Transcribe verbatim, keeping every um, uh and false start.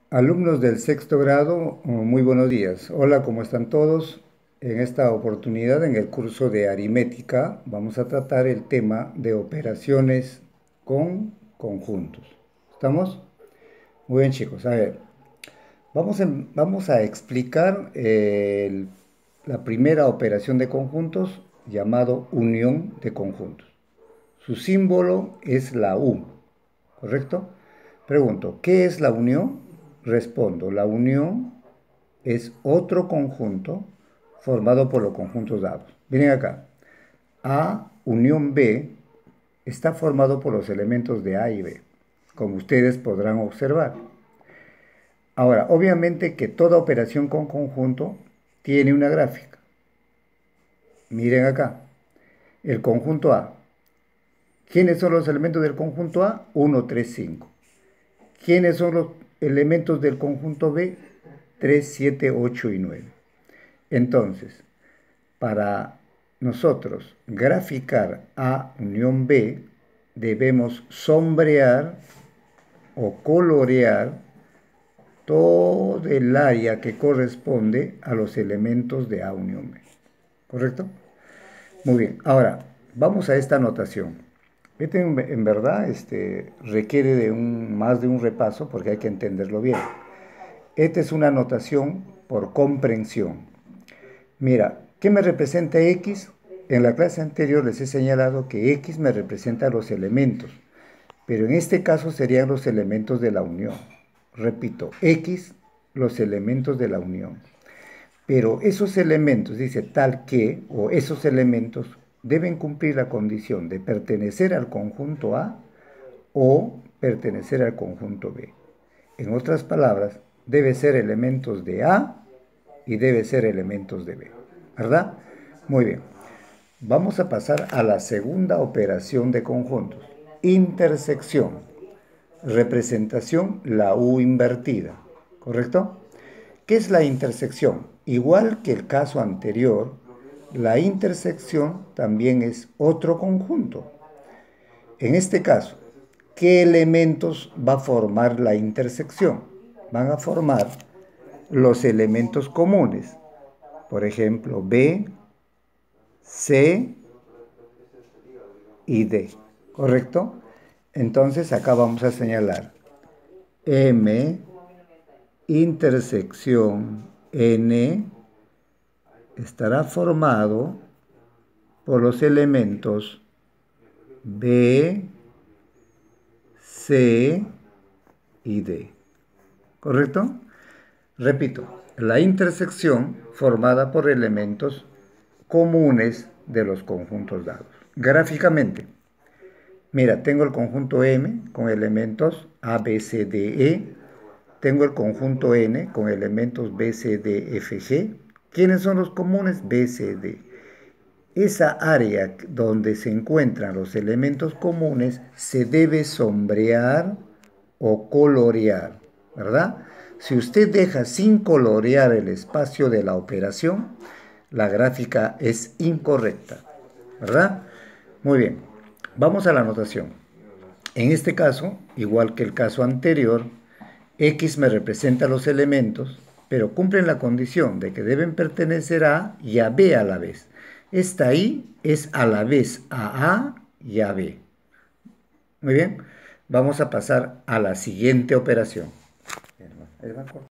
Alumnos del sexto grado, muy buenos días. Hola, ¿cómo están todos? En esta oportunidad, en el curso de aritmética, vamos a tratar el tema de operaciones con conjuntos. ¿Estamos? Muy bien, chicos. A ver, vamos, en- vamos a explicar eh, el- la primera operación de conjuntos llamado unión de conjuntos. Su símbolo es la U, ¿correcto? Pregunto, ¿qué es la unión? Respondo, la unión es otro conjunto formado por los conjuntos dados. Miren acá, A unión B está formado por los elementos de A y B, como ustedes podrán observar. Ahora, obviamente que toda operación con conjunto tiene una gráfica. Miren acá, el conjunto A. ¿Quiénes son los elementos del conjunto A? uno, tres, cinco. ¿Quiénes son los elementos del conjunto B? tres, siete, ocho y nueve. Entonces, para nosotros graficar A unión B, debemos sombrear o colorear todo el área que corresponde a los elementos de A unión B. ¿Correcto? Muy bien. Ahora, vamos a esta notación. Este en, en verdad este, requiere de un, más de un repaso porque hay que entenderlo bien. Esta es una notación por comprensión. Mira, ¿qué me representa X? En la clase anterior les he señalado que X me representa los elementos, pero en este caso serían los elementos de la unión. Repito, X, los elementos de la unión. Pero esos elementos, dice tal que, o esos elementos, deben cumplir la condición de pertenecer al conjunto A o pertenecer al conjunto B. En otras palabras, debe ser elementos de A y debe ser elementos de B. ¿Verdad? Muy bien. Vamos a pasar a la segunda operación de conjuntos. Intersección. Representación, la U invertida. ¿Correcto? ¿Qué es la intersección? Igual que el caso anterior, la intersección también es otro conjunto. En este caso, ¿qué elementos va a formar la intersección? Van a formar los elementos comunes. Por ejemplo, B, C y D. ¿Correcto? Entonces acá vamos a señalar M intersección N estará formado por los elementos B, C y D. ¿Correcto? Repito, la intersección formada por elementos comunes de los conjuntos dados. Gráficamente, mira, tengo el conjunto M con elementos A, B, C, D, E. Tengo el conjunto N con elementos B, C, D, F, G. ¿Quiénes son los comunes? B, C, D. Esa área donde se encuentran los elementos comunes se debe sombrear o colorear, ¿verdad? Si usted deja sin colorear el espacio de la operación, la gráfica es incorrecta, ¿verdad? Muy bien, vamos a la notación. En este caso, igual que el caso anterior, X me representa los elementos, pero cumplen la condición de que deben pertenecer a y a B a la vez. Esta I es a la vez a A y a B. Muy bien, vamos a pasar a la siguiente operación.